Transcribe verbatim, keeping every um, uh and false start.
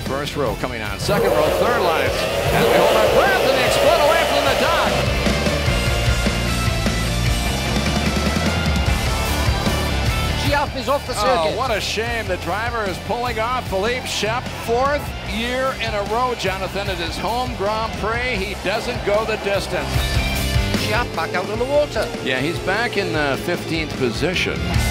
First row coming on. Second row, third line. As we hold our breath and they explode away from the dock. Chiappe is off the circuit. Oh, what a shame. The driver is pulling off. Philippe Chiappe, fourth year in a row, Jonathan, at his home Grand Prix. He doesn't go the distance. Chiappe back out in the water. Yeah, he's back in the fifteenth position.